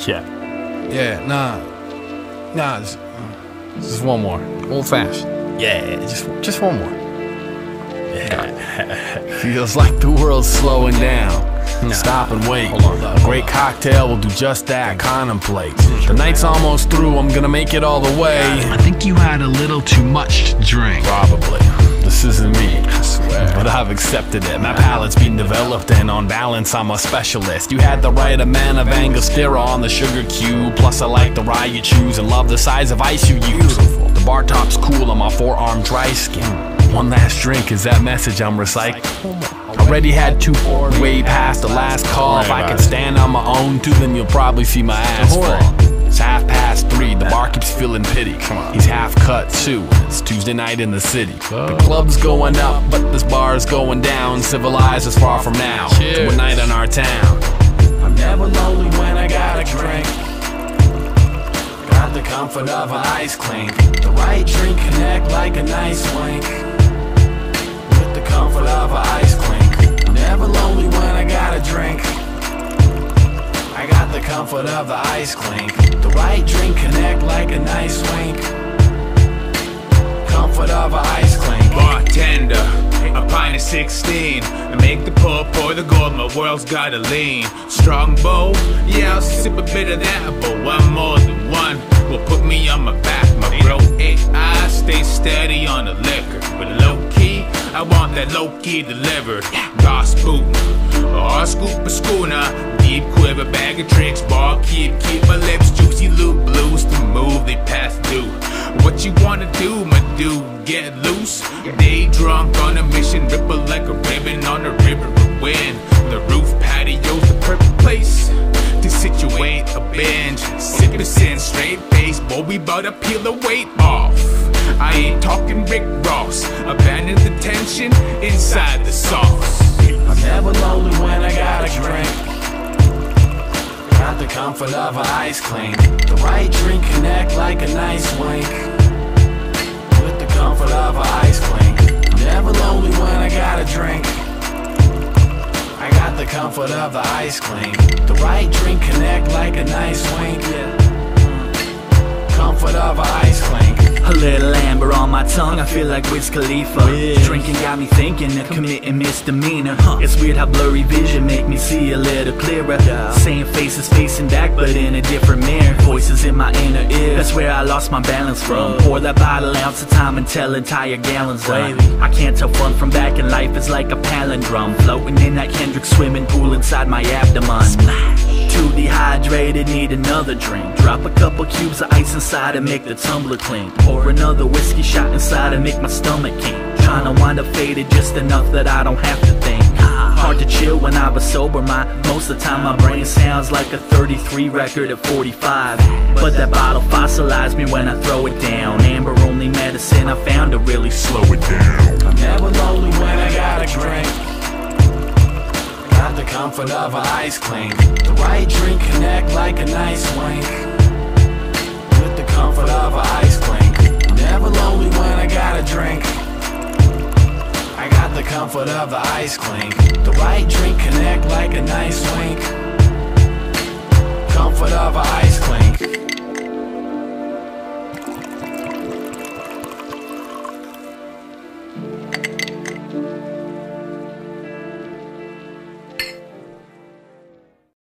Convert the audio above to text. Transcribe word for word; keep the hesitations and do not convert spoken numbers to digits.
Yeah. Yeah, nah. Nah, just, just one more. Old fashioned. Yeah, just, just one more. Yeah. Feels like the world's slowing down. Nah. Stop and wait. Hold on, a great cocktail will do just that. Contemplate. The night's almost through. I'm gonna make it all the way. I think you had a little too much to drink. Probably. This isn't me, I swear, but I've accepted it. My palate's been developed, and on balance, I'm a specialist. You had the right amount of Angostura on the sugar cube. Plus, I like the rye you choose and love the size of ice you use. The bar top's cool on my forearm, dry skin. One last drink is that message I'm recycling. Already had two, way past the last call. If I could stand on my own too, then you'll probably see my ass fall. It's half past three, the bar keeps feeling pity. He's half cut too, it's Tuesday night in the city. The club's going up, but this bar's going down. Civilized is far from now, to a night in our town. I'm never lonely when I got a drink. Got the comfort of an ice clink. The right drink connect like a nice wink. With the comfort of an ice clink. I'm never lonely when I got a drink. I got the comfort of the ice clink. The right drink connect like a nice wink. Comfort of a ice clink. Bartender, a pint of sixteen. I make the pull, pour the gold, my world's gotta lean. Strong bow, yeah, I'll sip a bit of that, but one more than one will put me on my back. My bro, hey, I stay steady on the liquor, but low key, I want that low key delivered. Gospel, or scoop a schooner, deep quiver, bag of tricks, bar keep, keep my lips juicy, loop blues to move, they pass due. What you wanna do, my dude, get loose. Day drunk on a mission, ripple like a ribbon on a river of wind. The roof patio's the perfect place to situate a binge. Sippin' sin, straight face, boy, we bout to peel the weight off. I ain't talking Rick Ross, abandon the tension inside the sauce. I'm never lonely when I got a drink. Got the comfort of an ice clink. The right drink connect like a nice wink. With the comfort of an ice clink. I'm never lonely when I got a drink. I got the comfort of the ice clink. The right drink connect like a nice wink. Comfort of an ice clink. A little amber on my tongue, I feel like Wiz Khalifa. Yeah. Drinking got me thinking of committing misdemeanor. Huh. It's weird how blurry vision make me see a little clearer. Yeah. Same faces facing back, but in a different mirror. Voices in my inner ear, that's where I lost my balance from. Pour that bottle ounce of time until entire gallons done. I can't tell fun from back in life is like a palindrome. Floating in that Kendrick swimming pool inside my abdomen. Splash. Too dehydrated, need another drink. Drop a couple cubes of ice inside and make the tumbler clink. Pour another whiskey shot inside and make my stomach kink. Tryna wind up faded just enough that I don't have to think. Hard to chill when I was sober, my most of the time my brain sounds like a thirty-three record at forty-five. But that bottle fossilized me when I throw it down. Amber only medicine I found to really slow it down. I'm never lonely when I got a drink. Got the comfort of an ice clink. The right drink connect like a nice wink. With the comfort of an ice clink. I'm never lonely when I got a drink. I got the comfort of the ice clink. The right drink connect like a nice wink.